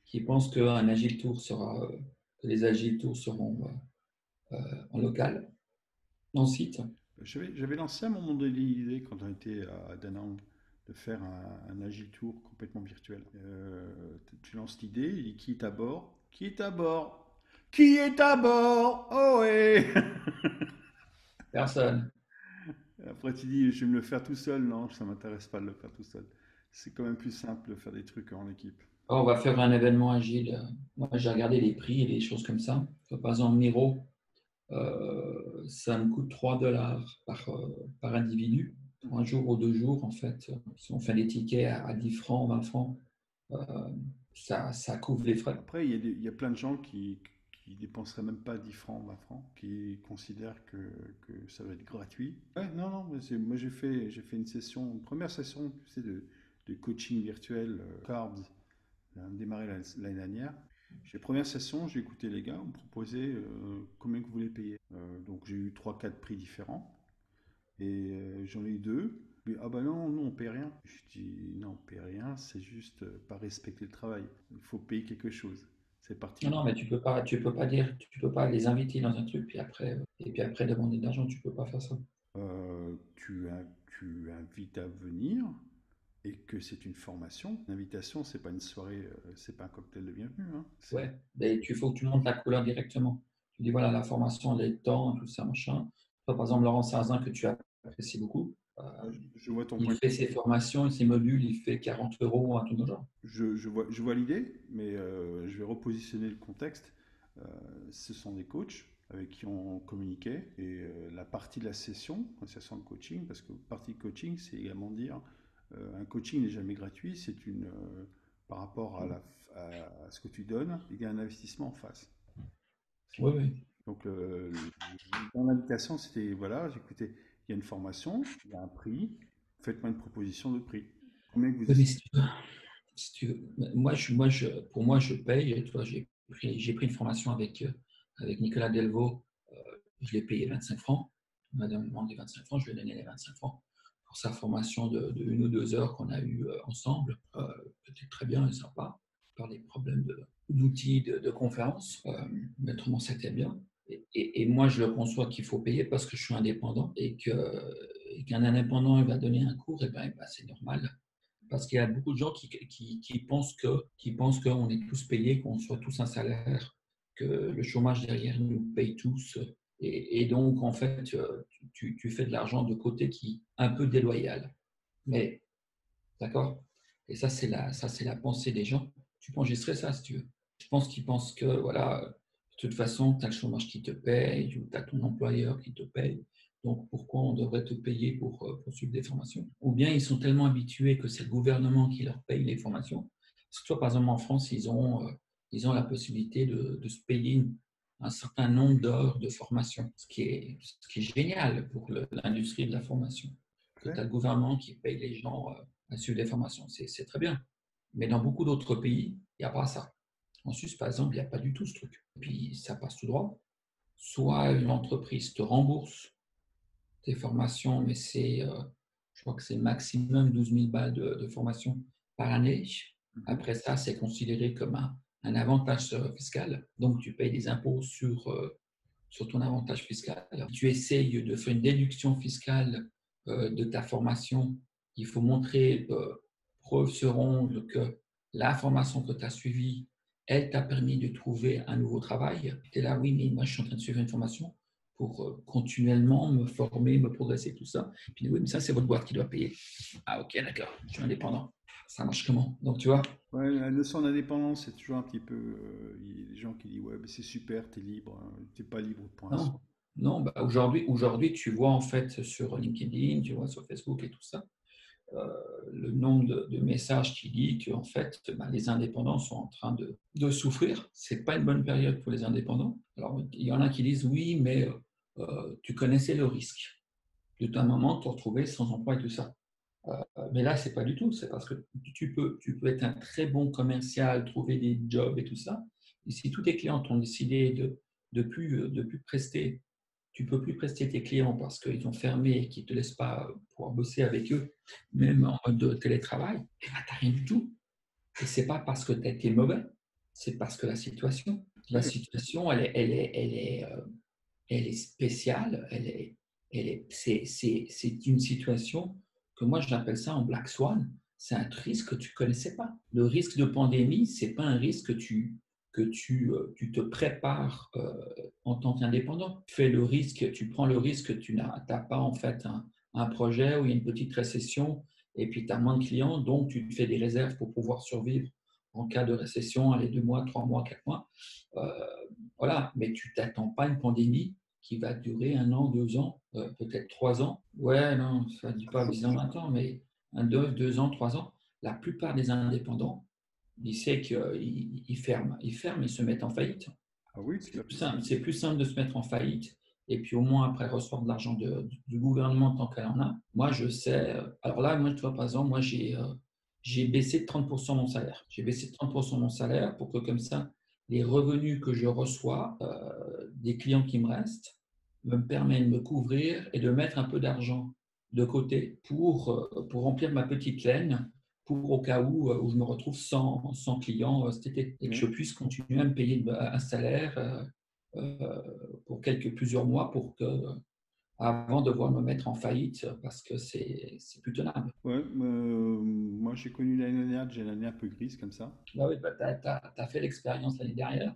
qui pense qu'un Agile Tour sera, que les Agile Tours seront en local, en site. J'avais lancé à un moment donné l'idée, quand on était à Danang, de faire un Agile Tour complètement virtuel. Tu lances l'idée, il dit qui est à bord? Qui est à bord? Qui est à bord? Oh ouais! Personne. Après tu dis, je vais me le faire tout seul. Non, ça m'intéresse pas de le faire tout seul. C'est quand même plus simple de faire des trucs en équipe. On va faire un événement agile. Moi, j'ai regardé les prix et les choses comme ça. Par exemple, Miro, ça me coûte 3 dollars par individu, pour un Mhm. jour ou 2 jours, en fait. Si on fait des tickets à 10 francs, 20 francs, euh, ça couvre les frais. Après, il y a plein de gens qui dépenseraient même pas 10 francs, 20 francs, qui considèrent que ça va être gratuit. Ouais, non, non, moi j'ai fait une première session, tu sais, de coaching virtuel, Carbs, démarré l'année dernière. Première session, j'ai écouté les gars, on me proposait combien que vous voulez payer. Donc j'ai eu trois quatre prix différents. Et j'en ai eu deux. Mais, ah bah non, non, on paie rien. Je dis non, on paie rien, c'est juste pas respecter le travail. Il faut payer quelque chose. C'est Non, parti. non, mais tu peux pas dire, tu peux pas les inviter dans un truc, et puis après demander de l'argent, tu peux pas faire ça. Tu invites à venir et que c'est une formation. L'invitation, c'est pas une soirée, c'est pas un cocktail de bienvenue, hein. Ouais, mais il faut que tu montes la couleur directement. Tu dis voilà, la formation, elle est temps, tout ça, machin. Toi, par exemple, Laurent Sarzin, que tu apprécies beaucoup, Je vois ton il point. fait ses formations et ses modules, il fait 40 euros, un truc de genre. Je vois l'idée, mais je vais repositionner le contexte. Euh, Ce sont des coachs avec qui on communiquait et la partie de la session, la session de coaching, parce que partie de coaching, c'est également dire un coaching n'est jamais gratuit, c'est par rapport à ce que tu donnes, il y a un investissement en face. Oui, oui. Donc, dans l'invitation, c'était voilà, j'écoutais, il y a une formation, il y a un prix, faites-moi une proposition de prix. Combien que vous Oui, mais estimez? si tu veux, pour moi, je paye. Et toi, j'ai pris une formation avec Nicolas Delvaux. Je l'ai payé 25 francs. Il m'a demandé 25 francs, je lui ai donné les 25 francs pour sa formation de 1 ou 2 heures qu'on a eu ensemble. C'était très bien et sympa. Par des problèmes d'outils de conférence, mais autrement, c'était bien. Et moi, je le conçois qu'il faut payer parce que je suis indépendant et qu'un indépendant il va donner un cours, et ben, c'est normal. Parce qu'il y a beaucoup de gens qui pensent qu'on est tous payés, qu'on soit tous un salaire, que le chômage derrière nous paye tous. Et donc, en fait, tu fais de l'argent de côté qui est un peu déloyal. Mais, d'accord. Et ça, c'est la pensée des gens. Tu peux enregistrer ça si tu veux. Je pense qu'ils pensent que, voilà, de toute façon, tu as le chômage qui te paye, ou tu as ton employeur qui te paye. Donc, pourquoi on devrait te payer pour suivre des formations? Ou bien ils sont tellement habitués que c'est le gouvernement qui leur paye les formations. Parce que toi, par exemple, en France, ils ont la possibilité de se payer un certain nombre d'heures de formation, ce qui est génial pour l'industrie de la formation. Que tu as le gouvernement qui paye les gens à suivre des formations. C'est très bien. Mais dans beaucoup d'autres pays, il n'y a pas ça. En Suisse, par exemple, il n'y a pas du tout ce truc. Et puis, ça passe tout droit. Soit une entreprise te rembourse tes formations, mais je crois que c'est maximum 12 000 balles de formation par année. Mhm. Après ça, c'est considéré comme un avantage fiscal. Donc, tu payes des impôts sur ton avantage fiscal. Tu essayes de faire une déduction fiscale de ta formation. Il faut montrer preuve sur ongle que la formation que tu as suivie, elle t'a permis de trouver un nouveau travail. Tu es là, oui, mais moi, je suis en train de suivre une formation pour continuellement me former, me progresser, tout ça. Puis oui, mais ça, c'est votre boîte qui doit payer. Ah, ok, d'accord, je suis indépendant. Ça marche comment? Donc, tu vois, Ouais, la notion d'indépendance, c'est toujours un petit peu. Il y a des gens qui disent ouais, mais c'est super, t'es libre, hein. T'es pas libre, point. non, non, bah aujourd'hui, tu vois en fait sur LinkedIn, tu vois sur Facebook et tout ça, euh, le nombre de messages qui dit que en fait, bah, les indépendants sont en train de souffrir. C'est pas une bonne période pour les indépendants. Alors, il y en a qui disent oui, mais tu connaissais le risque de un moment te retrouver sans emploi et tout ça. Mais là, c'est pas du tout. C'est parce que tu peux être un très bon commercial, trouver des jobs et tout ça. Et si tous tes clients ont décidé de plus prester, tu peux plus prester tes clients parce qu'ils ont fermé et qu'ils ne te laissent pas pouvoir bosser avec eux, même en mode de télétravail, et ben, tu n'as rien du tout. Et c'est pas parce que tu as été mauvais, c'est parce que la situation, elle est spéciale. C'est une situation que moi, j'appelle ça en Black Swan. C'est un risque que tu ne connaissais pas. Le risque de pandémie, ce n'est pas un risque tu te prépares en tant qu'indépendant. Tu prends le risque que tu n'as pas en fait un projet où il y a une petite récession et puis tu as moins de clients, donc tu te fais des réserves pour pouvoir survivre en cas de récession, allez, 2 mois, 3 mois, 4 mois. Euh, voilà, mais tu t'attends pas à une pandémie qui va durer 1 an, 2 ans, peut-être 3 ans. Ouais, non, ça ne dit pas 10 ans, 20 ans, mais 2 ans, 3 ans. La plupart des indépendants, ils savent qu'ils ferment. Ils ferment et se mettent en faillite. Ah oui, tout C'est à plus fait. simple. C'est plus simple de se mettre en faillite et puis au moins après recevoir de l'argent du gouvernement tant qu'elle en a. Moi, je sais. Alors là, moi, tu vois, par exemple, moi, j'ai baissé de 30% mon salaire. J'ai baissé de 30% mon salaire pour que comme ça, les revenus que je reçois des clients qui me restent me permettent de me couvrir et de mettre un peu d'argent de côté pour remplir ma petite laine pour au cas où je me retrouve sans clients cet été et que Oui. je puisse continuer à me payer un salaire pour plusieurs mois avant de devoir me mettre en faillite parce que c'est plus tenable. Ouais, moi j'ai connu l'année dernière, j'ai une année un peu grise comme ça. Bah oui, bah, tu as fait l'expérience l'année dernière.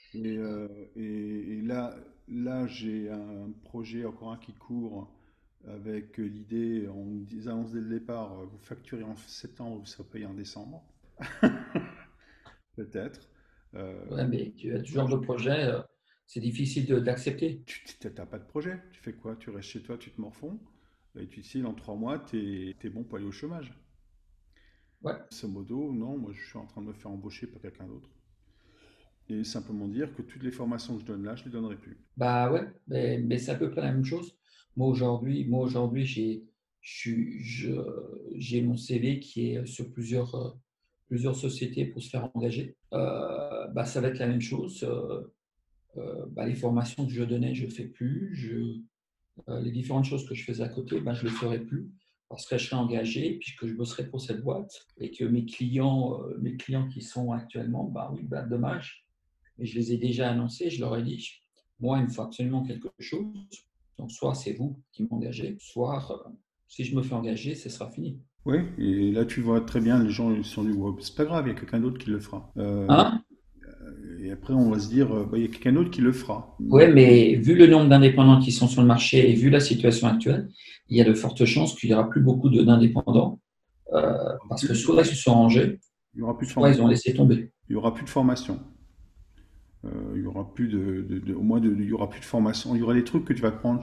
Et là j'ai un projet, encore un qui court, avec l'idée, on nous annonce dès le départ, vous facturez en septembre, vous serez payé en décembre, peut-être. Euh, Ouais, mais tu as ce Moi, genre de projet, c'est difficile d'accepter. tu n'as pas de projet, tu fais quoi? Tu restes chez toi, tu te morfonds, et tu te dis, dans 3 mois, tu es bon pour aller au chômage. Ouais, Grosso modo, non, moi je suis en train de me faire embaucher par quelqu'un d'autre. Et simplement dire que toutes les formations que je donne là, je ne les donnerai plus. bah ouais, mais c'est à peu près la même chose. Moi aujourd'hui, j'ai mon CV qui est sur plusieurs sociétés pour se faire engager. Bah, ça va être la même chose. Bah, les formations que je donnais, je ne fais plus. Les différentes choses que je faisais à côté, bah, je ne les ferai plus parce que je serai engagé puisque je bosserai pour cette boîte et que mes clients qui sont actuellement, bah oui, bah, dommage. Mais je les ai déjà annoncés, je leur ai dit, moi, il me faut absolument quelque chose. Donc, soit c'est vous qui m'engagez, soit si je me fais engager, ce sera fini. Oui, et là tu vois très bien, les gens ils se sont dit, ouais, c'est pas grave, il y a quelqu'un d'autre qui le fera. Hein? Et après on va se dire, bah, il y a quelqu'un d'autre qui le fera. Ouais, mais vu le nombre d'indépendants qui sont sur le marché et vu la situation actuelle, il y a de fortes chances qu'il n'y aura plus beaucoup d'indépendants parce que soit ils se sont rangés, Il y aura plus de soit ils ont formation. laissé tomber. Il y aura plus de formation. Il y aura plus au moins il y aura plus de formation. Il y aura des trucs que tu vas prendre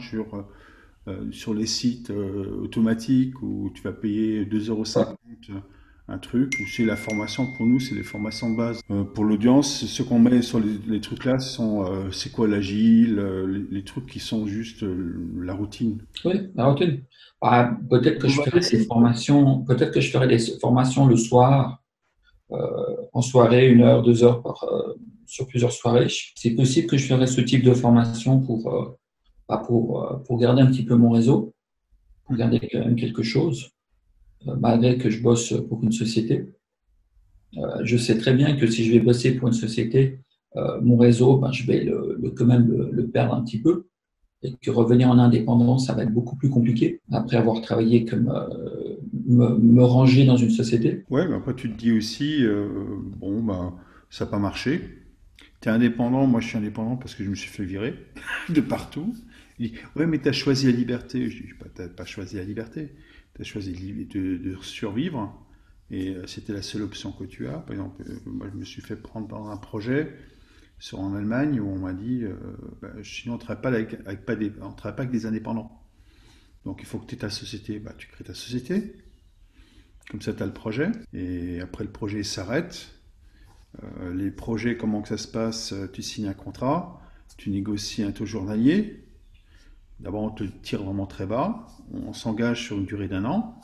sur les sites automatiques où tu vas payer 2,50 € un truc. Ou c'est la formation pour nous, c'est les formations de base. Pour l'audience, ce qu'on met sur les trucs là, c'est quoi l'agile, les trucs qui sont juste la routine. Oui, la routine. Ah, peut-être que je ferai des formations le soir, en soirée, 1 heure, 2 heures sur plusieurs soirées. C'est possible que je ferai ce type de formation pour garder un petit peu mon réseau, pour garder quand même quelque chose, malgré que je bosse pour une société. Je sais très bien que si je vais bosser pour une société, mon réseau, ben, je vais quand même le perdre un petit peu et que revenir en indépendance, ça va être beaucoup plus compliqué après avoir travaillé comme me ranger dans une société. Ouais, mais après tu te dis aussi, bon, bah, ça n'a pas marché. Tu es indépendant, moi je suis indépendant parce que je me suis fait virer de partout. Il dit, ouais, mais tu as choisi la liberté. Je dis, tu n'as pas choisi la liberté. Tu as choisi de survivre et c'était la seule option que tu as. Par exemple, moi je me suis fait prendre dans un projet en Allemagne où on m'a dit, bah, sinon on ne travaille pas on travaille pas avec des indépendants. Donc il faut que tu aies ta société. Bah, tu crées ta société, comme ça tu as le projet. Et après le projet s'arrête. Les projets, comment que ça se passe? Tu signes un contrat, tu négocies un taux journalier. D'abord, on te tire vraiment très bas. On s'engage sur une durée d'1 an,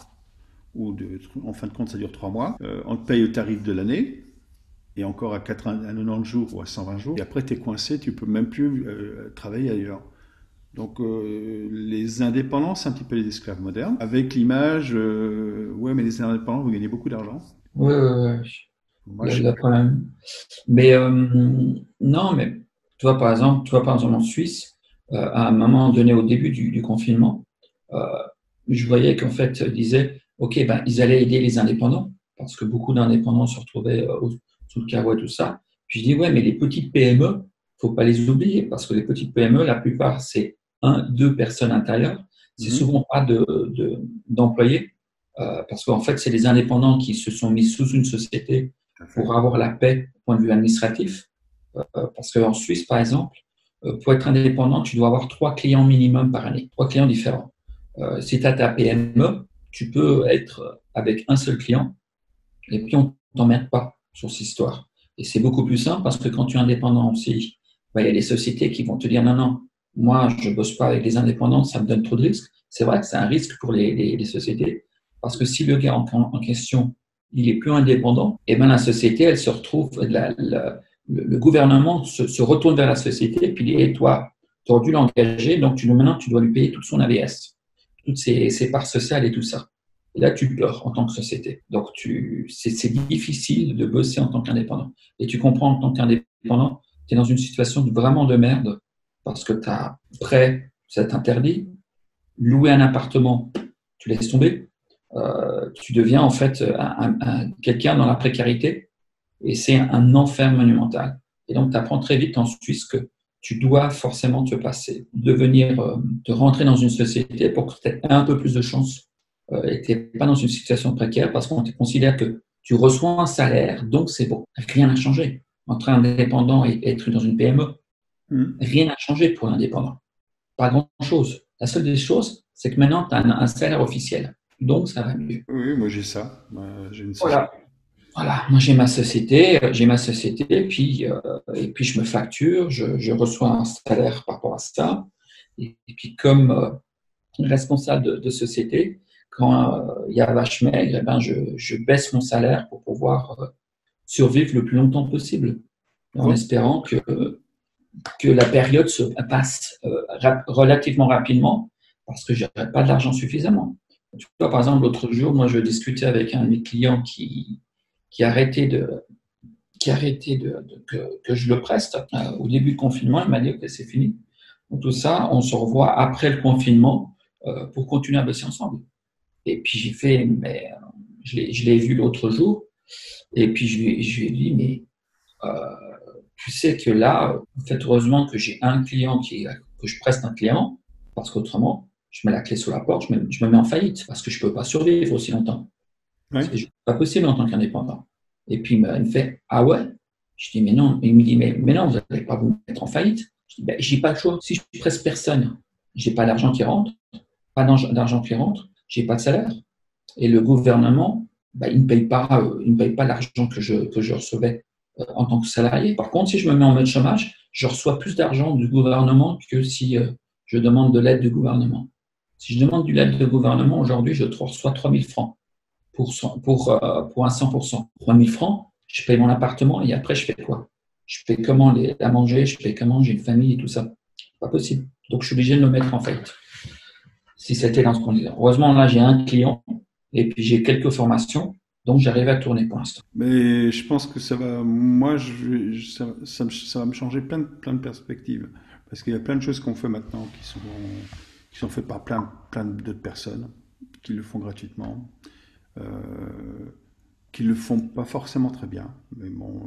en fin de compte, ça dure 3 mois. On te paye au tarif de l'année, et encore à 90 jours ou à 120 jours. Et après, tu es coincé, tu peux même plus travailler ailleurs. Donc, les indépendants, c'est un petit peu les esclaves modernes, avec l'image, ouais, mais les indépendants, vous gagnez beaucoup d'argent. Ouais, ouais, ouais. Moi, j'ai le problème. Mais non, mais tu vois, par exemple, en Suisse, à un moment donné, au début du confinement, euh, je voyais qu'en fait, ils disaient, OK, ben, ils allaient aider les indépendants, parce que beaucoup d'indépendants se retrouvaient sous le carreau et tout ça. Puis je dis, ouais, mais les petites PME, faut pas les oublier, parce que les petites PME, la plupart, c'est un, deux personnes intérieures. C'est Mhm. souvent pas d'employés, parce qu'en fait, c'est les indépendants qui se sont mis sous une société Tout à fait. pour avoir la paix au point de vue administratif. Parce qu'en Suisse, par exemple, pour être indépendant, tu dois avoir 3 clients minimum par année, 3 clients différents. Si tu as ta PME, tu peux être avec un seul client et puis on ne t'emmerde pas sur cette histoire. Et c'est beaucoup plus simple parce que quand tu es indépendant aussi, ben, il y a des sociétés qui vont te dire non, non, moi je ne bosse pas avec les indépendants, ça me donne trop de risques. C'est vrai que c'est un risque pour les sociétés parce que si le gars en question, il est plus indépendant, et ben la société, elle se retrouve, le gouvernement se retourne vers la société et puis dit, et toi, tu aurais dû l'engager, donc maintenant tu dois lui payer toute son AVS, toutes ses parts sociales et tout ça. Et là, tu pleures en tant que société. Donc, c'est difficile de bosser en tant qu'indépendant. Et tu comprends en tant qu'indépendant, tu es dans une situation vraiment de merde parce que tu as prêt, ça t'interdit. Louer un appartement, tu laisses tomber. Tu deviens en fait quelqu'un dans la précarité et c'est un enfer monumental. Et donc, tu apprends très vite en Suisse que tu dois forcément te passer, te rentrer dans une société pour que tu aies un peu plus de chance et que tu n'es pas dans une situation précaire parce qu'on te considère que tu reçois un salaire, donc c'est bon. Rien n'a changé entre un indépendant et être dans une PME. Mhm. Rien n'a changé pour l'indépendant. Pas grand-chose. La seule des choses, c'est que maintenant, tu as un salaire officiel. Donc, ça va mieux. Oui, moi j'ai ça. J'ai une société. Voilà. Voilà, moi j'ai ma société, et puis je me facture, je reçois un salaire par rapport à ça. Et puis comme responsable de société, quand il y a vache maigre, eh ben je baisse mon salaire pour pouvoir survivre le plus longtemps possible, en espérant que la période se passe relativement rapidement, parce que je n'aurai pas de l'argent suffisamment. Tu vois, par exemple, l'autre jour, moi je discutais avec un de mes clients qui a arrêté que je le preste. Au début du confinement, il m'a dit que c'est fini. Donc, tout ça, on se revoit après le confinement pour continuer à bosser ensemble. Et puis j'ai fait, mais je l'ai vu l'autre jour, et puis je lui ai dit, mais euh, tu sais que là, en fait, heureusement que j'ai un client que je preste un client, parce qu'autrement, je mets la clé sous la porte, je me mets en faillite, parce que je ne peux pas survivre aussi longtemps. Oui. C'est juste pas possible en tant qu'indépendant. Et puis, il me fait, ah ouais? Je dis, mais non. Il me dit, mais non, vous n'allez pas vous mettre en faillite. Je dis, ben, j'ai pas le choix. Si je presse personne, j'ai pas d'argent qui rentre, pas d'argent qui rentre, j'ai pas de salaire. Et le gouvernement, ben, il me paye pas l'argent que je recevais en tant que salarié. Par contre, si je me mets en mode chômage, je reçois plus d'argent du gouvernement que si je demande de l'aide du gouvernement. Si je demande de l'aide du gouvernement, aujourd'hui, je reçois 3 000 francs pour un 100%. 3 000 francs, je paye mon appartement et après, je fais quoi? Je paye comment à manger, je paye comment j'ai une famille et tout ça. Pas possible. Donc, je suis obligé de me mettre en faillite. Si c'était dans ce qu'on disait. Heureusement, là, j'ai un client et puis j'ai quelques formations, donc j'arrive à tourner pour l'instant. Mais je pense que ça va, moi, ça va me changer plein de perspectives. Parce qu'il y a plein de choses qu'on fait maintenant qui sont faites par plein d'autres personnes, qui le font gratuitement, euh, qui le font pas forcément très bien. Mais bon,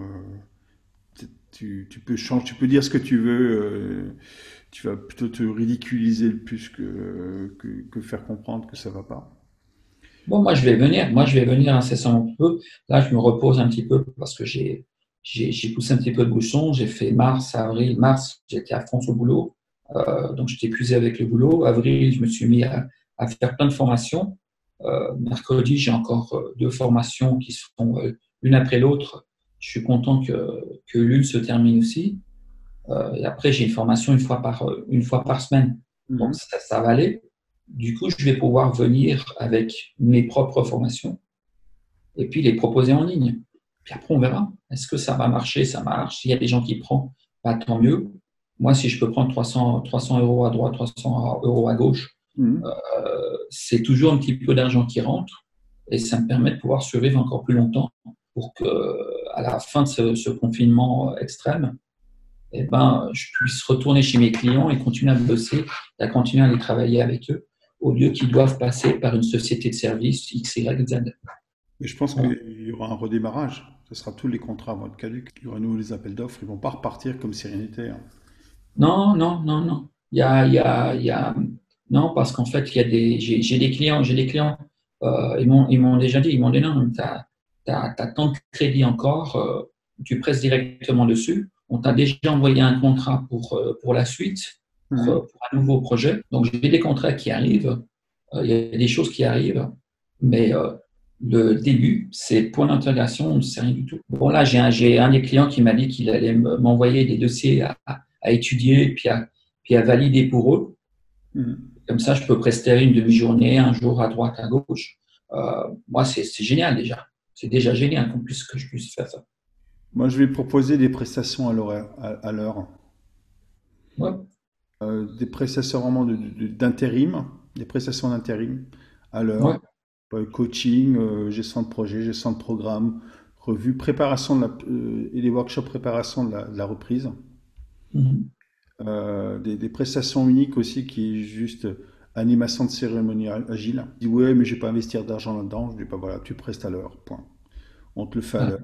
tu peux changer, tu peux dire ce que tu veux, tu vas plutôt te ridiculiser le plus que faire comprendre que ça va pas. Bon, moi, je vais venir. Moi, je vais venir incessamment un peu. Là, je me repose un petit peu parce que j'ai poussé un petit peu de bouchon. J'ai fait mars, avril, mars, j'étais à fond sur le boulot. Donc, j'étais épuisé avec le boulot. Avril, je me suis mis à faire plein de formations. Mercredi, j'ai encore 2 formations qui se font l'une après l'autre. Je suis content que l'une se termine aussi. Et après, j'ai une formation une fois par semaine. Donc, Mhm. ça va aller. Du coup, je vais pouvoir venir avec mes propres formations et puis les proposer en ligne. Puis après, on verra. Est-ce que ça va marcher? Ça marche. S'il y a des gens qui prennent, bah, tant mieux. Moi, si je peux prendre 300 euros à droite, 300 euros à gauche, Mhm. c'est toujours un petit peu d'argent qui rentre et ça me permet de pouvoir survivre encore plus longtemps pour que, à la fin de ce confinement extrême, eh ben, je puisse retourner chez mes clients et continuer à bosser, à continuer à aller travailler avec eux, au lieu qu'ils doivent passer par une société de service X, Y, Z. Mais je pense Voilà. qu'il y aura un redémarrage. Ce sera tous les contrats vont être caducs. Il y aura nouveau les appels d'offres. Ils vont pas repartir comme si rien n'était, hein. Non, non, non, non. Non, parce qu'en fait, j'ai des clients, ils m'ont déjà dit, ils m'ont dit non, tu as tant de crédit encore, tu presses directement dessus. On t'a déjà envoyé un contrat pour la suite, Mhm. pour un nouveau projet. Donc, j'ai des contrats qui arrivent, il y a des choses qui arrivent, mais le début, c'est point d'interrogation, on ne sait rien du tout. Bon, là, j'ai un des clients qui m'a dit qu'il allait m'envoyer des dossiers à étudier puis à valider pour eux. Mhm. Comme ça, je peux prester une demi-journée, un jour à droite, à gauche. Moi, c'est génial déjà. C'est déjà génial que je puisse faire ça. Moi, je vais proposer des prestations à l'heure. À l'heure. Ouais, Des prestations vraiment d'intérim, des prestations d'intérim à l'heure. ouais. Coaching, gestion de projet, gestion de programme, revue, préparation et des workshops préparation de la reprise. Mhm. Des prestations uniques aussi qui est juste animation de cérémonie agile. Je dis ouais mais je vais pas investir d'argent là-dedans. Je dis pas voilà tu prestes à l'heure, point. On te le fait à Ouais. l'heure.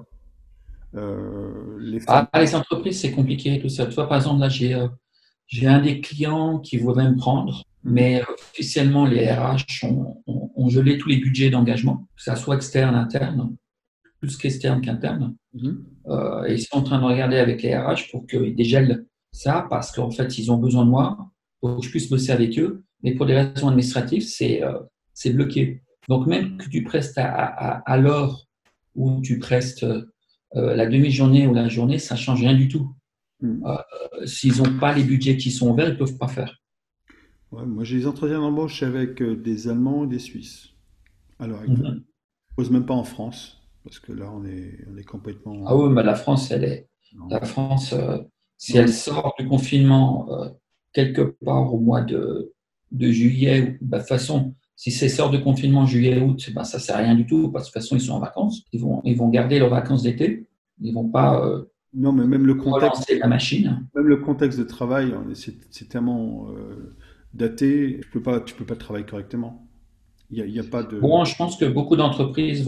Les femmes. Ah, les entreprises, c'est compliqué tout ça. Tu vois, par exemple, là, j'ai un des clients qui voudrait me prendre, Mhm, mais officiellement, les RH ont gelé tous les budgets d'engagement, que ça soit externe, interne, plus qu'externe qu'interne. mhm. Et ils sont en train de regarder avec les RH pour qu'ils dégèlent ça, parce qu'en fait, ils ont besoin de moi pour que je puisse bosser avec eux. Mais pour des raisons administratives, c'est bloqué. Donc, même que tu prestes à l'heure ou tu prestes la demi-journée ou la journée, ça ne change rien du tout. Mhm. S'ils n'ont pas les budgets qui sont ouverts, ils ne peuvent pas faire. Ouais, moi j'ai des entretiens d'embauche avec des Allemands et des Suisses à l'heure actuelle. Mhm. Je pose même pas en France parce que là on est Ah complètement oui, mais non, la France, si non, elle sort du confinement quelque part au mois de juillet, bah, de toute façon, si c'est sort de confinement juillet-août, bah, ça ne sert à rien du tout, parce que de toute façon, ils sont en vacances. Ils vont garder leurs vacances d'été. Ils ne vont pas non, mais relancer la machine. même le contexte de travail, c'est tellement daté, tu peux pas travailler correctement. Il y a pas de. Bon, je pense que beaucoup d'entreprises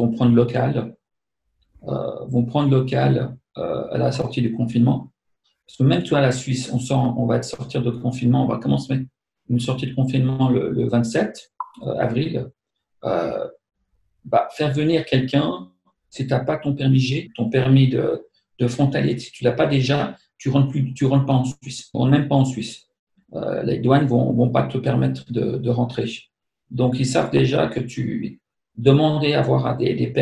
vont prendre local à la sortie du confinement. Parce que même toi, la Suisse, on va sortir de confinement, on va commencer une sortie de confinement le 27 avril. Euh, Bah, faire venir quelqu'un, si tu n'as pas ton permis G, ton permis de frontalier, si tu l'as pas déjà, tu rentres pas en Suisse. On rentre même pas en Suisse. Les douanes vont pas te permettre de rentrer. Donc, ils savent déjà que tu demandais à avoir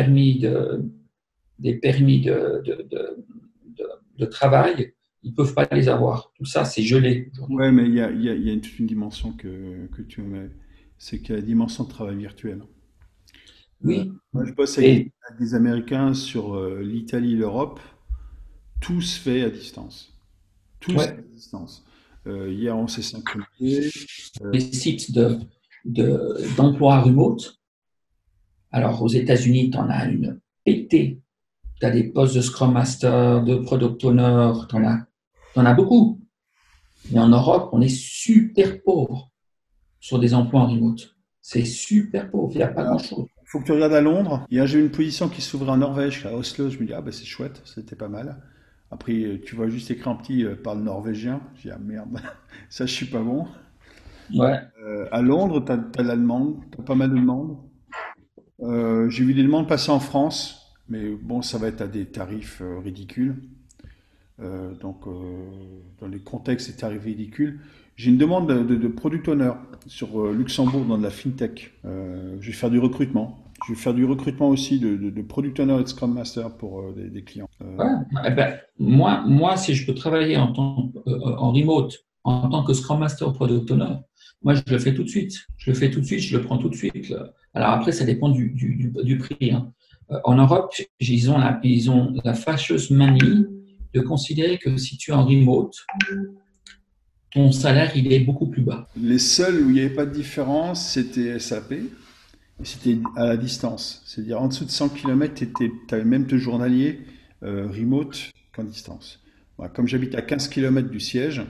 des permis de, de travail, ils peuvent pas les avoir. Tout ça, c'est gelé aujourd'hui. Ouais, mais il y a toute une dimension que tu mets, c'est qu'il y a la dimension de travail virtuel. Oui, Moi, je bosse et avec des Américains sur l'Italie, l'Europe. Tout se fait à distance. Tout se fait ouais, à distance. Hier, on s'est synchronisé. les sites d'emploi remote. Alors, aux États-Unis, tu en as une pétée. Tu as des postes de Scrum Master, de Product Owner, t'en as beaucoup. Mais en Europe, on est super pauvre sur des emplois en remote. C'est super pauvre, il n'y a pas grand-chose. Il faut que tu regardes à Londres. Hier, j'ai eu une position qui s'ouvrait en Norvège, à Oslo. Je me dis, ah bah c'est chouette, c'était pas mal. Après, tu vois juste écrit en petit, parle norvégien. Je dis, ah merde, ça je suis pas bon. Ouais. À Londres, t'as l'allemande, t'as pas mal de demandes. J'ai vu des demandes passer en France, mais bon, ça va être à des tarifs ridicules. Donc, dans les contextes, c'est tarifs ridicules. J'ai une demande de product owner sur Luxembourg dans de la fintech. Je vais faire du recrutement. Je vais faire du recrutement aussi de product owner et de scrum master pour des clients. Ouais. Eh ben, moi, si je peux travailler en remote en tant que Scrum Master ou Product Owner, moi, je le fais tout de suite. Je le fais tout de suite, je le prends tout de suite, là. Alors après, ça dépend du prix, hein. En Europe, ils ont la fâcheuse manie de considérer que si tu es en remote, ton salaire, il est beaucoup plus bas. Les seuls où il n'y avait pas de différence, c'était SAP. Et c'était à la distance. C'est-à-dire en dessous de 100 km, tu avais même tes journaliers remote qu'en distance. Voilà, comme j'habite à 15 km du siège,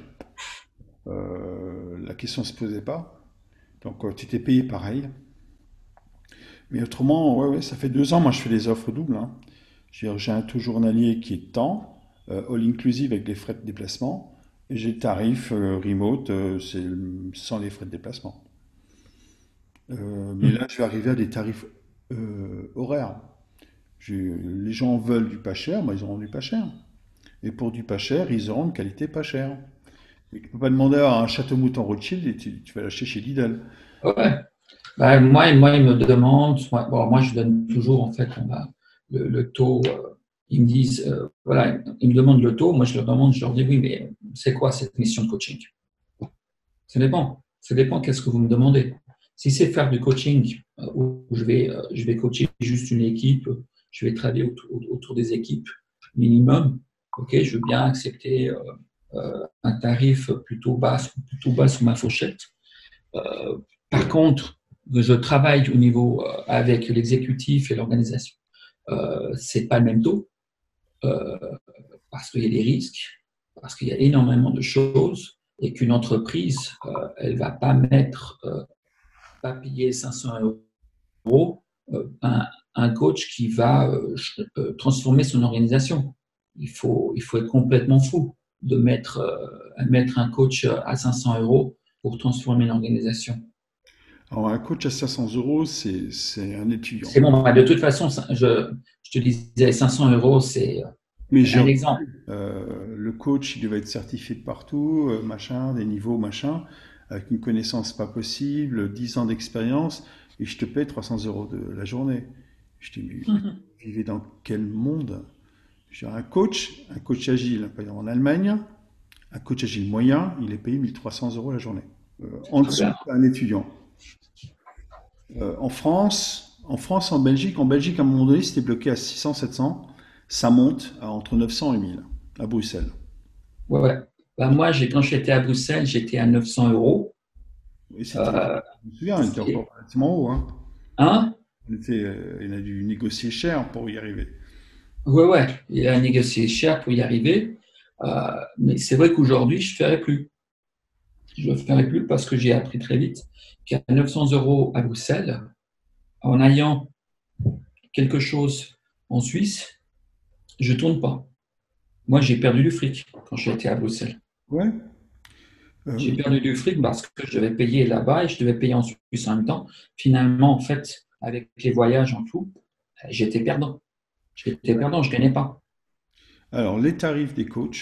la question ne se posait pas. Donc, tu étais payé pareil. Mais autrement, ouais, ouais, ça fait 2 ans, moi je fais des offres doubles, hein. J'ai un taux journalier qui est temps, all inclusive avec les frais de déplacement, et j'ai le tarif remote, c'est sans les frais de déplacement. Mais là, je vais arriver à des tarifs horaires. Les gens veulent du pas cher, moi ils auront du pas cher. Et pour du pas cher, ils auront une qualité pas chère. Et tu ne peux pas demander à un château mouton Rothschild et tu vas l'acheter chez Lidl. Ouais. Bah, moi, ils me demandent, bon, moi, je donne toujours, en fait, le taux. Ils me disent, voilà, ils me demandent le taux. Moi, je leur demande, je leur dis, oui, mais c'est quoi cette mission de coaching? Ça dépend. Ça dépend qu'est-ce que vous me demandez. Si c'est faire du coaching, où je vais coacher juste une équipe, je vais travailler autour des équipes minimum, ok, je veux bien accepter un tarif plutôt bas sous ma fourchette. Par contre, je travaille au niveau avec l'exécutif et l'organisation. C'est pas le même taux euh, parce qu'il y a des risques, parce qu'il y a énormément de choses et qu'une entreprise, elle va pas pas payer 500 euros un coach qui va transformer son organisation. Il faut être complètement fou de mettre un coach à 500 euros pour transformer une organisation. Alors, un coach à 500 euros, c'est un étudiant. C'est bon, de toute façon, je te disais 500 euros, c'est Mais j'ai un exemple. entendu, le coach, il devait être certifié de partout, machin, des niveaux, machin, avec une connaissance pas possible, 10 ans d'expérience, et je te paie 300 euros de la journée. Je dis, mais vous vivez dans quel monde? J'ai un coach agile, par exemple en Allemagne, un coach agile moyen, il est payé 1300 euros la journée. En dessous, Super. c'est un étudiant. En Belgique, à un moment donné, c'était bloqué à 600, 700. Ça monte à entre 900 et 1000 à Bruxelles. Ouais, ouais. Bah, moi, quand j'étais à Bruxelles, j'étais à 900 euros. Et c'était, Euh, je me souviens, il était et- encore relativement haut, hein. hein? Il a dû négocier cher pour y arriver. Ouais, ouais. Il a négocié cher pour y arriver. Mais c'est vrai qu'aujourd'hui, je ne ferai plus. Je ne ferai plus parce que j'ai appris très vite qu'à 900 euros à Bruxelles, en ayant quelque chose en Suisse, je ne tourne pas. Moi, j'ai perdu du fric quand j'étais à Bruxelles. Ouais. J'ai Euh, perdu du fric parce que je devais payer là-bas et je devais payer en Suisse en même temps. Finalement, en fait, avec les voyages en tout, j'étais perdant. J'étais perdant, je ne gagnais pas. alors, les tarifs des coachs.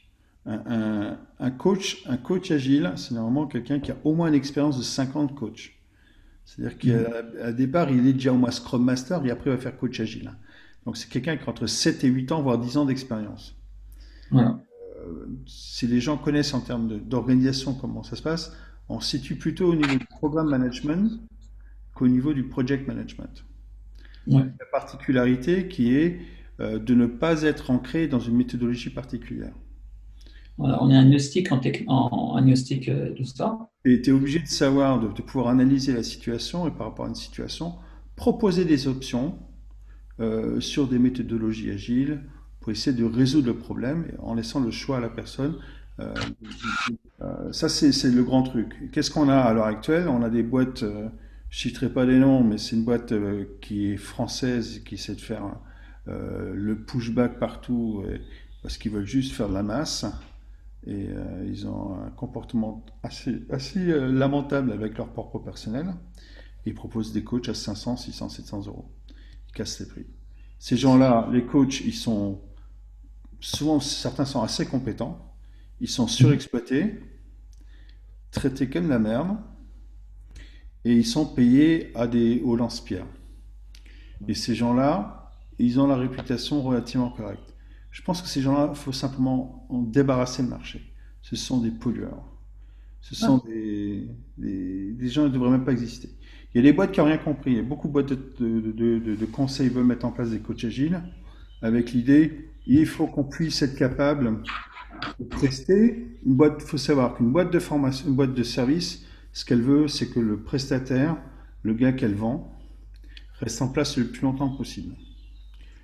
Un coach agile, c'est normalement quelqu'un qui a au moins une expérience de 50 coachs. C'est-à-dire qu'à départ, il est déjà au moins Scrum Master et après, il va faire coach agile. Donc, c'est quelqu'un qui a entre 7 et 8 ans, voire 10 ans d'expérience. Voilà. Si les gens connaissent en termes d'organisation comment ça se passe, on se situe plutôt au niveau du programme management qu'au niveau du project management. Ouais. La particularité qui est de ne pas être ancré dans une méthodologie particulière. Voilà. On est agnostique en agnostique de ça. Et tu es obligé de savoir, de pouvoir analyser la situation et par rapport à une situation, proposer des options sur des méthodologies agiles pour essayer de résoudre le problème en laissant le choix à la personne. Euh, Ça, c'est le grand truc. Qu'est-ce qu'on a à l'heure actuelle? On a des boîtes, je citerai pas les noms, mais c'est une boîte qui est française, qui essaie de faire le pushback partout parce qu'ils veulent juste faire de la masse. Et ils ont un comportement assez lamentable avec leur propre personnel. Ils proposent des coachs à 500, 600, 700 euros. Ils cassent les prix. Ces gens-là, les coachs, ils sont souvent, certains sont assez compétents. Ils sont surexploités, traités comme de la merde, et ils sont payés au lance-pierre. Et ces gens-là, ils ont la réputation relativement correcte. Je pense que ces gens-là, il faut simplement en débarrasser le marché. Ce sont des pollueurs. Ce sont des gens qui ne devraient même pas exister. Il y a des boîtes qui n'ont rien compris. Il y a beaucoup de boîtes de conseils veulent mettre en place des coachs agiles avec l'idée il faut qu'on puisse être capable de prester. Il faut savoir qu'une boîte de formation, une boîte de service, ce qu'elle veut, c'est que le prestataire, le gars qu'elle vend, reste en place le plus longtemps possible. Ouais.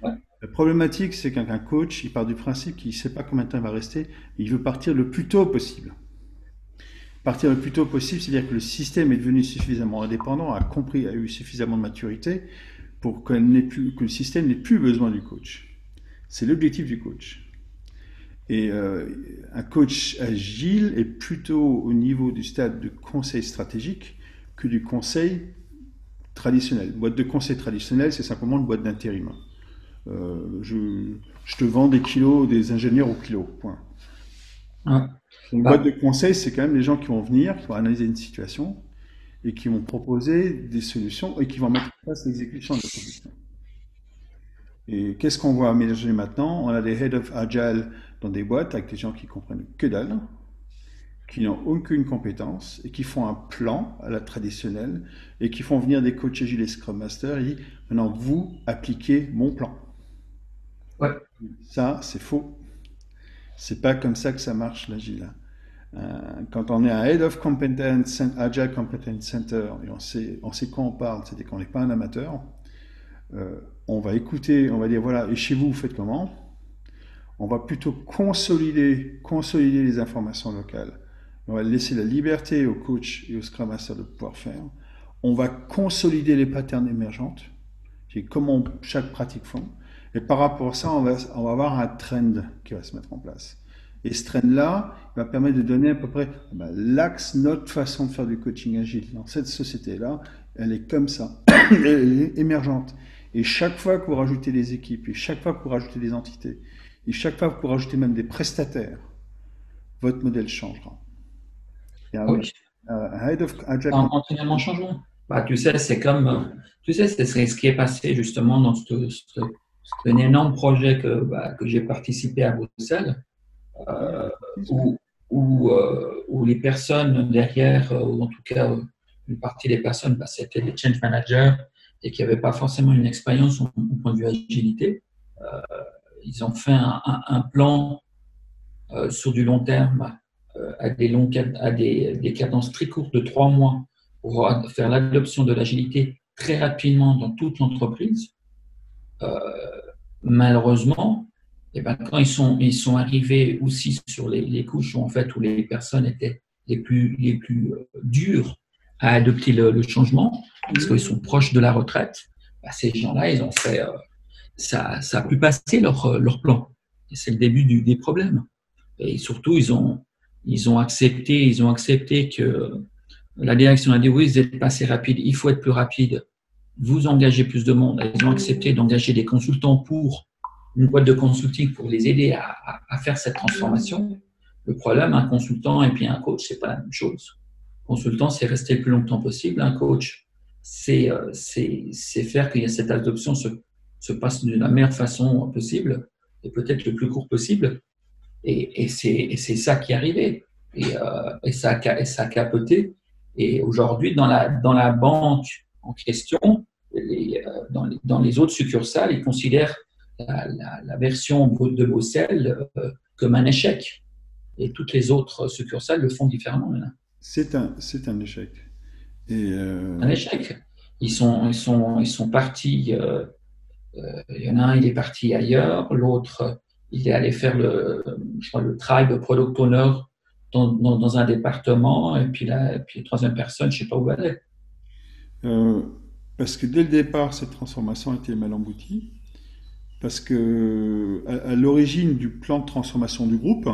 La problématique, c'est qu'un coach, il part du principe qu'il ne sait pas combien de temps il va rester, il veut partir le plus tôt possible. Partir le plus tôt possible, c'est-à-dire que le système est devenu suffisamment indépendant, a compris, a eu suffisamment de maturité pour que le système n'ait plus besoin du coach. C'est l'objectif du coach. Et un coach agile est plutôt au niveau du stade de conseil stratégique que du conseil traditionnel. Une boîte de conseil traditionnelle, c'est simplement une boîte d'intérim. Je te vends des kilos, des ingénieurs au kilo, point. Ouais. Une boîte Bah, de conseil, c'est quand même les gens qui vont venir, qui vont analyser une situation et qui vont proposer des solutions et qui vont mettre en place l'exécution de la solution. Et qu'est-ce qu'on voit aménager maintenant? On a des head of agile dans des boîtes avec des gens qui comprennent que dalle, qui n'ont aucune compétence et qui font un plan à la traditionnelle et qui font venir des coachs agiles et Scrum Master et disent maintenant vous appliquez mon plan. ouais. Ça, c'est faux. C'est pas comme ça que ça marche l'agile. Quand on est un Head of Competence, Agile Competence Center, et on sait quoi on parle, c'est-à-dire qu'on n'est pas un amateur, on va écouter, on va dire voilà, et chez vous, vous faites comment? On va plutôt consolider les informations locales. On va laisser la liberté aux coachs et aux Scrum Masters de pouvoir faire. On va consolider les patterns émergentes, c'est comment chaque pratique font. Et par rapport à ça, on va avoir un trend qui va se mettre en place. Et ce trend-là va permettre de donner à peu près l'axe, notre façon de faire du coaching agile. Dans cette société-là, elle est comme ça, elle est émergente. Et chaque fois que vous rajoutez des équipes, et chaque fois que vous rajoutez des entités, et chaque fois que vous rajoutez même des prestataires, votre modèle changera. Et Ah oui. un Head of Agile, En continuellement changeant. Bah, tu sais, c'est comme, tu sais, c'est ce qui est passé justement dans un énorme projet que j'ai participé à Bruxelles, euh, où, où les personnes derrière, ou en tout cas une partie des personnes, bah, c'était des change managers et qui n'avaient pas forcément une expérience au point de vue agilité. Euh, Ils ont fait un plan sur du long terme à des cadences très courtes de 3 mois pour faire l'adoption de l'agilité très rapidement dans toute l'entreprise. Euh, Malheureusement, eh ben, quand ils sont arrivés aussi sur les couches où, en fait, où les personnes étaient les plus dures à adopter le changement, parce qu'ils sont proches de la retraite, bah, ces gens-là, ils ont fait, ça a pu passer leur plan. Et c'est le début des problèmes. Et surtout, ils ont accepté que la direction a dit oui, vous êtes pas assez rapide, il faut être plus rapide, vous engagez plus de monde. Ils ont accepté d'engager des consultants pour une boîte de consulting pour les aider à faire cette transformation. Le problème, un consultant et puis un coach, c'est pas la même chose. Consultant, c'est rester le plus longtemps possible. Un coach, c'est faire que cette adoption se passe de la meilleure façon possible et peut-être le plus court possible. Et c'est ça qui est arrivé. Et ça a capoté. Et aujourd'hui, dans la banque en question, dans les autres succursales, ils considèrent la version de Bruxelles comme un échec. Et toutes les autres succursales le font différemment maintenant. c'est un échec. Et Un échec. Ils sont partis. Il y en a un, il est parti ailleurs. L'autre, il est allé faire je crois, le tribe product owner dans un département. Et puis la troisième personne, je ne sais pas où elle est. euh, parce que dès le départ, cette transformation était mal aboutie. Parce que à l'origine du plan de transformation du groupe,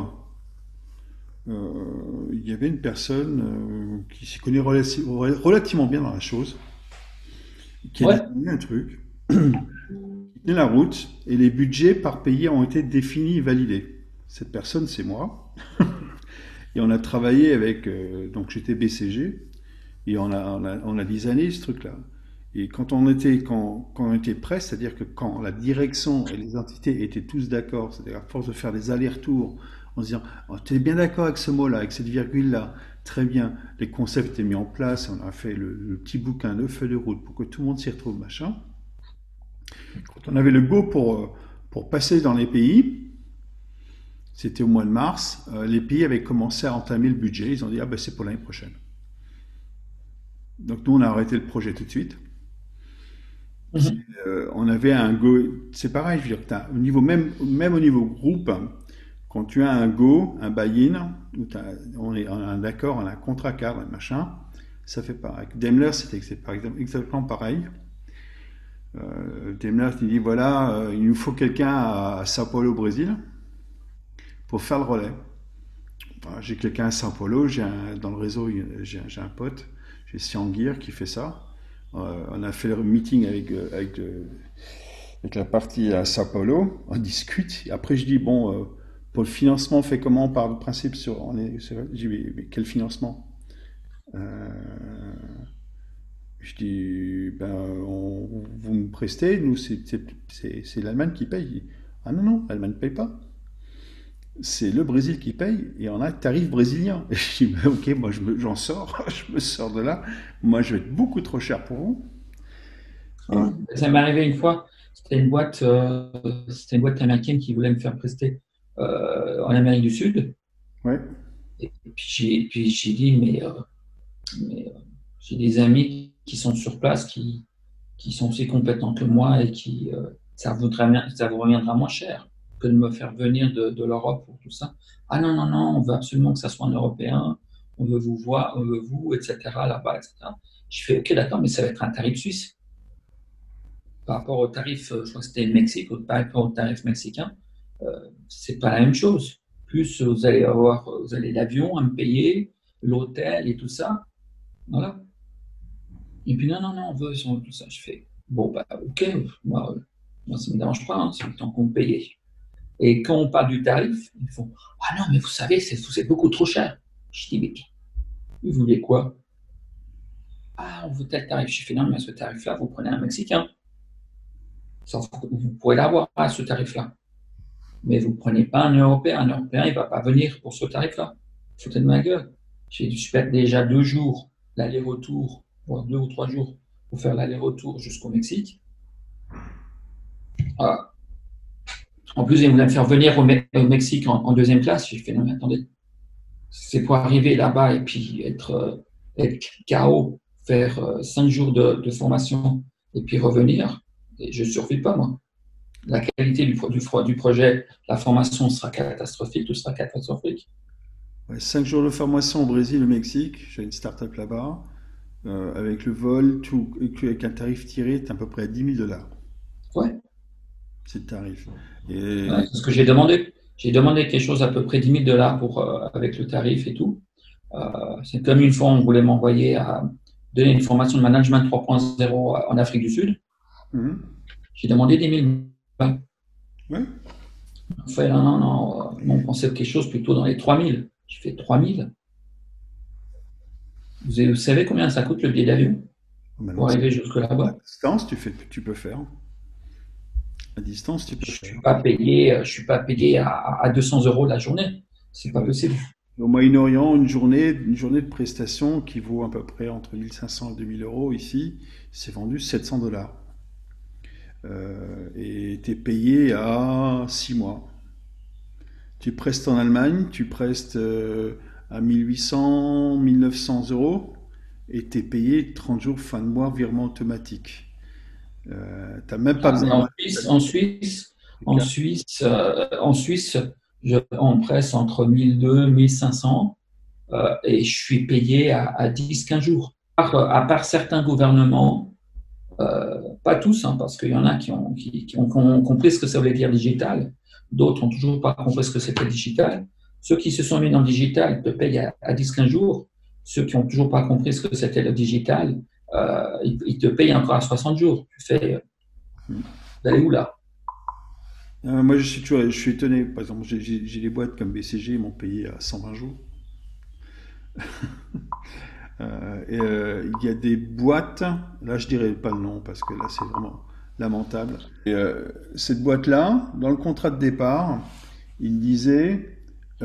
il y avait une personne qui s'y connaît relativement bien dans la chose, qui a Ouais. défini un truc, qui tenait la route, et les budgets par pays ont été définis et validés. Cette personne, c'est moi. Et on a travaillé avec, donc j'étais BCG, et on a designé ce truc-là. Et quand on était prêt, c'est-à-dire que quand la direction et les entités étaient tous d'accord, c'est-à-dire à force de faire des allers-retours en se disant oh, tu es bien d'accord avec ce mot-là, avec cette virgule-là, très bien, les concepts étaient mis en place, on a fait le petit bouquin de feuille de route pour que tout le monde s'y retrouve, machin. Quand on avait le go pour passer dans les pays, c'était au mois de mars, les pays avaient commencé à entamer le budget, ils ont dit ah ben c'est pour l'année prochaine. Donc nous on a arrêté le projet tout de suite. Mhm. On avait un go, c'est pareil, je veux dire, au niveau, même au niveau groupe, quand tu as un go, un buy-in, on a un accord, on a un contrat cadre, machin, ça fait pareil. Daimler, c'est par exemple exactement pareil. Daimler qui dit voilà, il nous faut quelqu'un à Sao Paulo au Brésil pour faire le relais. Enfin, j'ai quelqu'un à Sao Paulo, dans le réseau, j'ai un pote, j'ai Sianguir qui fait ça. On a fait le meeting avec la partie à Sao Paulo, on discute. Et après, je dis bon, pour le financement, on fait comment? On part du principe sur. Je dis mais quel financement? Euh, je dis ben, vous me prestez, nous, c'est l'Allemagne qui paye. Ah non, non, l'Allemagne ne paye pas. C'est le Brésil qui paye et on a un tarif brésilien. Et je dis, ben, ok, moi j'en sors, je me sors de là. Moi je vais être beaucoup trop cher pour vous. Et, Ouais. Ça m'est arrivé une fois, c'était une boîte américaine qui voulait me faire prester en Amérique du Sud. ouais. Et puis j'ai dit, mais j'ai des amis qui sont sur place, qui sont aussi compétents que moi et ça vous reviendra moins cher que de me faire venir de l'Europe pour tout ça. Ah non, non, non, on veut absolument que ça soit un Européen, on veut vous voir, on veut vous, etc., là-bas, etc. Je fais, ok, d'accord, mais ça va être un tarif suisse. Par rapport au tarif, je crois que c'était le Mexique, par rapport au tarif mexicain, c'est pas la même chose. Plus vous allez l'avion à me payer, l'hôtel et tout ça. Voilà. Et puis non, non, non, on veut tout ça. Je fais, bon, bah, ok, moi ça ne me dérange pas, hein, c'est le temps qu'on me paye. Et quand on parle du tarif, ils font, ah non, mais vous savez, c'est beaucoup trop cher. Je dis, mais vous voulez quoi? Ah, on veut tel tarif. Je fais, non, mais ce tarif-là, vous prenez un Mexicain. Ça, vous pourrez l'avoir à ce tarif-là. Mais vous ne prenez pas un Européen. Un Européen, il ne va pas venir pour ce tarif-là. Foutez de ma gueule. Je perds déjà 2 jours l'aller-retour, voire 2 ou 3 jours pour faire l'aller-retour jusqu'au Mexique. Ah. En plus, ils voulaient me faire venir au Mexique en deuxième classe. J'ai fait, non, mais attendez, c'est pour arriver là-bas et puis être KO, faire 5 jours de formation et puis revenir. Et je ne survis pas, moi. La qualité du projet, la formation sera catastrophique, tout sera catastrophique. Ouais, 5 jours de formation au Brésil, au Mexique, j'ai une start-up là-bas, avec le vol, tout, avec un tarif tiré, t'es à peu près à 10 000 $. Ouais, C'est le tarif. ouais, Et c'est ce que j'ai demandé. J'ai demandé quelque chose à peu près 10 000 $ avec le tarif et tout. C'est comme une fois, on voulait m'envoyer à donner une formation de management 3.0 en Afrique du Sud. Mhm. J'ai demandé 10 000 $. Ouais. On fait, non, non, non, on pensait quelque chose plutôt dans les 3 000. J'ai fait 3 000. Vous savez combien ça coûte le billet d'avion Maintenant, pour arriver jusque à là-bas? distance, tu peux faire. À distance, tu peux Je faire. je suis pas payé à 200 € la journée. C'est pas possible. Au Moyen-Orient, une journée de prestation qui vaut à peu près entre 1 500 et 2 000 € ici, c'est vendu 700 $. Et tu es payé à 6 mois. Tu prestes en Allemagne, tu prestes à 1800, 1900 € et tu es payé 30 jours fin de mois, virement automatique. T'as même pas Ah, besoin et de En Suisse, on presse entre 1200 et 1500 et je suis payé à 10-15 jours. À part certains gouvernements, pas tous, hein, parce qu'il y en a qui ont compris ce que ça voulait dire digital, d'autres n'ont toujours pas compris ce que c'était digital. Ceux qui se sont mis dans le digital te payent à 10-15 jours. Ceux qui n'ont toujours pas compris ce que c'était le digital, ils te payent encore à 60 jours. Tu fais, vous allez où là? Moi, je suis étonné. Par exemple, j'ai des boîtes comme BCG, ils m'ont payé à 120 jours. Il y a des boîtes, là je dirais pas le nom parce que là c'est vraiment lamentable. Cette boîte-là, dans le contrat de départ, il disait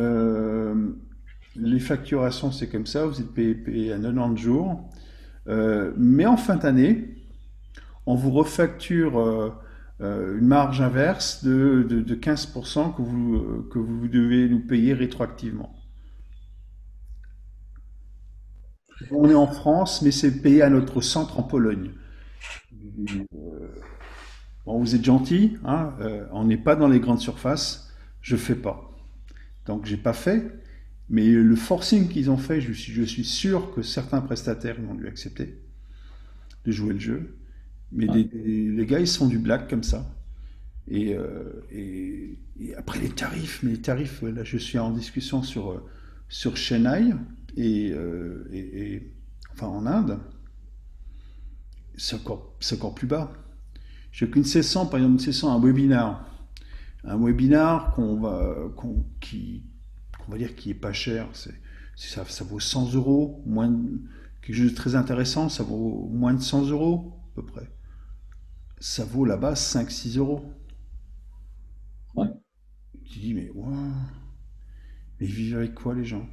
les facturations c'est comme ça, vous êtes payé à 90 jours, mais en fin d'année, on vous refacture une marge inverse de 15% que vous devez nous payer rétroactivement. On est en France, mais c'est payé à notre centre en Pologne. Bon, vous êtes gentil, hein, on n'est pas dans les grandes surfaces, je fais pas. Donc j'ai pas fait, mais le forcing qu'ils ont fait, je suis sûr que certains prestataires ils ont dû accepter de jouer le jeu. Mais Ouais. les gars, ils se font du black comme ça. Et après mais les tarifs, là je suis en discussion sur Chennai enfin en Inde, c'est encore plus bas. J'ai qu'une session, par exemple une session, un webinar qu'on va dire qui est pas cher, ça vaut 100 euros, quelque chose de très intéressant, ça vaut moins de 100 euros à peu près. Ça vaut là-bas 5 6 euros. Ouais. Tu dis, mais wow, mais ils vivent avec quoi les gens?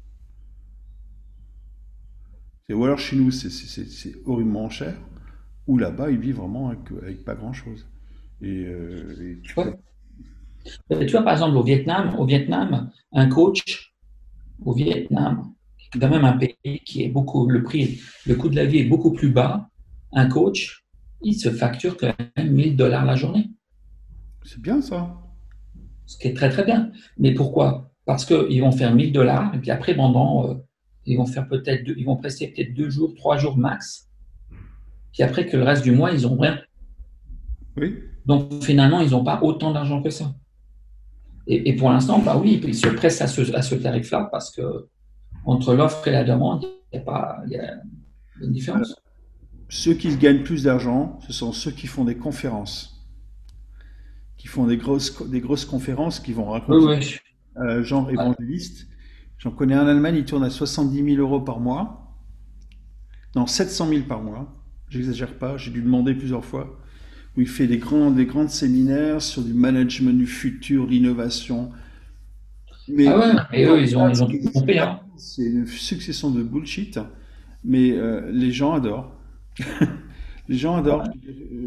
Ou alors chez nous, c'est horriblement cher, ou là-bas, ils vivent vraiment avec pas grand-chose. Et tu peux. Ouais. Tu vois, par exemple, au Vietnam, un coach au Vietnam, qui est quand même un pays qui est beaucoup, le coût de la vie est beaucoup plus bas. Un coach, il se facture quand même 1000 $ la journée, C'est bien ça. ce qui est très très bien. Mais pourquoi? Parce qu'ils vont faire 1000 $ et puis après, ils vont faire ils vont prester peut-être 2 jours, 3 jours max. Puis après que le reste du mois, ils n'ont rien. Oui. Donc finalement, ils n'ont pas autant d'argent que ça. Et pour l'instant, bah oui, ils se pressent à ce tarif-là parce que entre l'offre et la demande, il y a une Alors, différence. ceux qui gagnent plus d'argent, ce sont ceux qui font des conférences, qui font des grosses conférences, qui vont Oui, raconter, oui. genre Ouais. évangéliste. J'en connais un en Allemagne, il tourne à 70 000 € par mois. Non, 700 000 par mois. J'exagère pas, j'ai dû demander plusieurs fois. Où il fait des grands séminaires sur du management du futur, l'innovation. Ah Mais ouais, et eux, ils ont tout ce compris, qu'il hein. raconte, c'est une succession de bullshit. Mais les gens adorent. Les gens adorent. Ouais,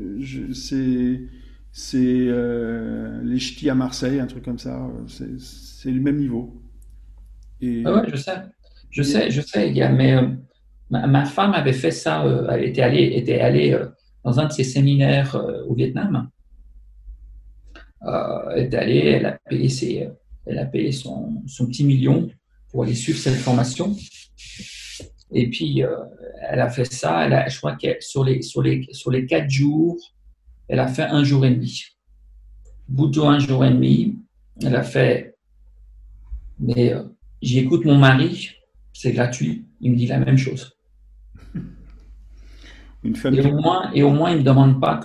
C'est les ch'tis à Marseille, un truc comme ça. C'est le même niveau. ouais, Et ouais, je sais. Je sais, mais ma femme avait fait ça, elle était allée dans un de ses séminaires au Vietnam. Elle est allée, elle a payé son petit million pour aller suivre cette formation. Et puis, elle a fait ça, je crois que sur les 4 jours, elle a fait un jour et demi. Au bout de un jour et demi, elle a fait, mais j'écoute mon mari, c'est gratuit, il me dit la même chose. une femme Et qui. au moins, il ne me demande pas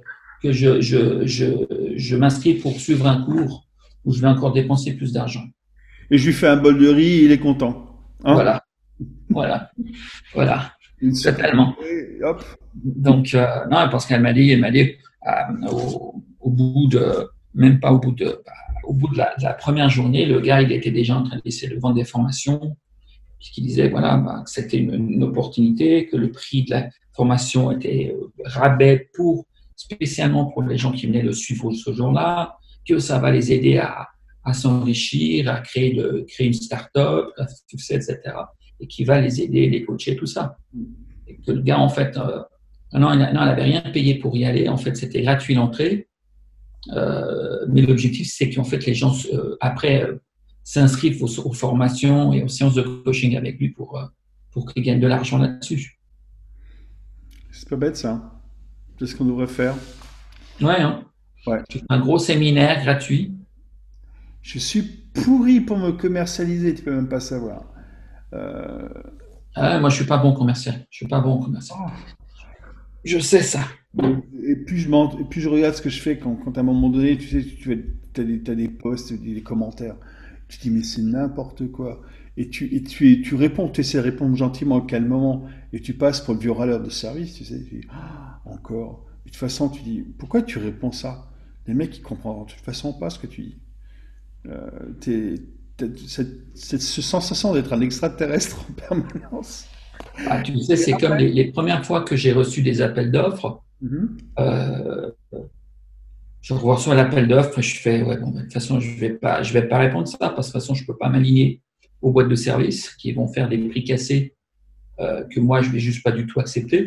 que je m'inscrive pour suivre un cours où je vais encore dépenser plus d'argent. Et je lui fais un bol de riz, il est content. Hein? Voilà, voilà, voilà, Une super totalement. journée, hop. Donc, non, parce qu'elle m'a dit, au bout de, même pas au bout de, bah, au bout de la première journée, le gars, il était déjà en train d'essayer de vendre des formations, puisqu'il disait, voilà, bah, que c'était une opportunité, que le prix de la formation était rabais spécialement pour les gens qui venaient le suivre ce jour-là, que ça va les aider à s'enrichir, à créer une start-up, à succès, etc. Et qui va les aider, les coacher, tout ça. Et que le gars, en fait, non, elle n'avait rien payé pour y aller. En fait, c'était gratuit l'entrée. Mais l'objectif, c'est qu'en fait, les gens, après, s'inscrivent aux formations et aux séances de coaching avec lui pour qu'ils gagnent de l'argent là-dessus. C'est pas bête ça. C'est ce qu'on devrait faire. Ouais, hein. Ouais. Un gros séminaire gratuit. Je suis pourri pour me commercialiser, tu peux même pas savoir. Euh, Ah, moi, je suis pas bon commercial. Je suis pas bon commercial. Je sais ça. et et plus je regarde ce que je fais quand à un moment donné, tu sais, t'as des posts, des commentaires. Tu te dis, mais c'est n'importe quoi. Tu réponds, tu essaies de répondre gentiment, calmement, et tu passes pour le vieux râleur de service, tu sais. Tu dis, ah, encore. Et de toute façon, tu dis, pourquoi tu réponds ça? Les mecs, ils comprennent de toute façon pas ce que tu dis. Euh, t'es- cette sensation d'être un extraterrestre en permanence. Ah, tu sais, Et c'est comme après, les premières fois que j'ai reçu des appels d'offres. mhm. Euh, je reçois l'appel d'offres et je fais, ouais, bon, de toute façon, je vais pas répondre ça parce que de toute façon, je peux pas m'aligner aux boîtes de services qui vont faire des prix cassés que moi, je vais juste pas du tout accepter.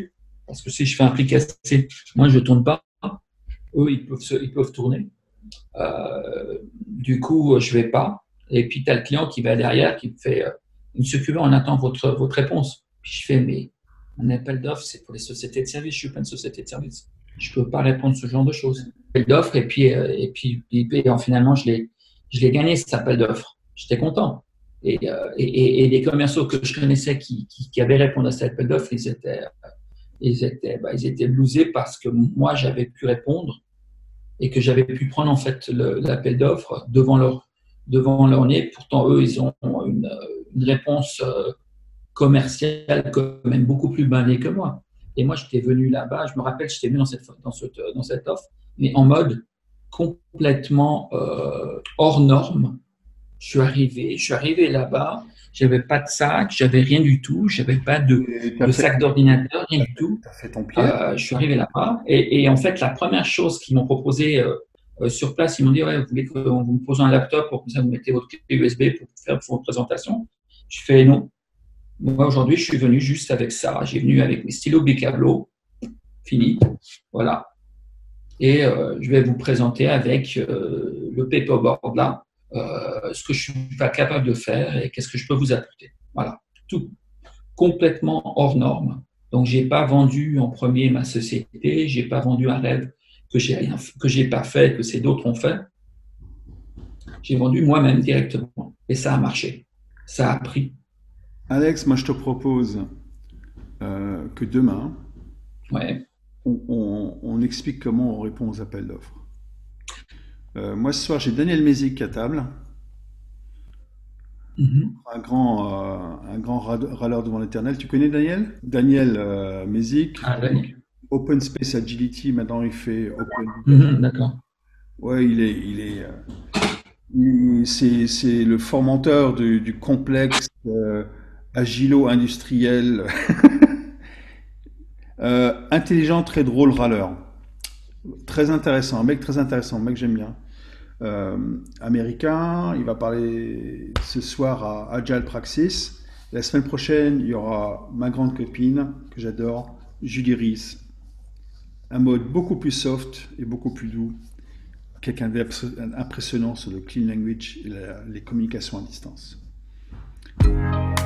Parce que si je fais un prix cassé, moi, je ne tourne pas. Eux, ils peuvent tourner. Du coup, je ne vais pas. Et puis, tu as le client qui va derrière, qui me fait Monsieur Cuban, on attend votre réponse. Puis je fais mais un appel d'offres, c'est pour les sociétés de services. Je suis pas une société de services. Je ne peux pas répondre à ce genre de choses. Appel d'offres, finalement, je l'ai gagné cet appel d'offres. J'étais content. Et les commerciaux que je connaissais qui avaient répondu à cet appel d'offres, ils étaient blousés parce que moi, j'avais pu répondre et que j'avais pu prendre en fait l'appel d'offres devant leur nez. Pourtant, eux, ils ont une réponse commerciale quand même beaucoup plus bandée que moi. Et moi, j'étais venu là-bas, je me rappelle, j'étais venu dans cette offre, mais en mode complètement hors norme. Je suis arrivé là-bas, j'avais pas de sac, j'avais rien du tout, j'avais pas de sac d'ordinateur, rien du tout. T'as fait ton pied. Je suis arrivé là-bas et en fait, la première chose qu'ils m'ont proposé sur place, ils m'ont dit ouais, vous voulez qu'on vous pose un laptop pour que ça vous mettez votre clé USB pour faire votre présentation. Je fais non. Moi, aujourd'hui, je suis venu juste avec ça. J'ai venu avec mes stylos Bicablo, fini. Voilà. Et je vais vous présenter avec le paperboard là, ce que je suis pas capable de faire et qu'est-ce que je peux vous apporter. Voilà. Tout complètement hors norme. Donc, j'ai pas vendu en premier ma société, j'ai pas vendu un rêve que j'ai pas fait, que c'est d'autres ont fait. J'ai vendu moi-même directement et ça a marché. Ça a pris. Alex, moi je te propose que demain, Ouais. on explique comment on répond aux appels d'offres. Moi ce soir j'ai Daniel Mézic à table, Mhm. un grand râleur devant l'éternel. Tu connais Daniel? Daniel Mézic, Ah, ouais. Open Space Agility, maintenant il fait Open. D'accord. Ouais, c'est le formateur du complexe agilo-industriel, intelligent, très drôle, râleur. Très intéressant, un mec que j'aime bien. Américain, il va parler ce soir à Agile Praxis. La semaine prochaine, il y aura ma grande copine que j'adore, Julie Ries. Un mode beaucoup plus soft et beaucoup plus doux. Quelqu'un d'impressionnant sur le clean language et les communications à distance.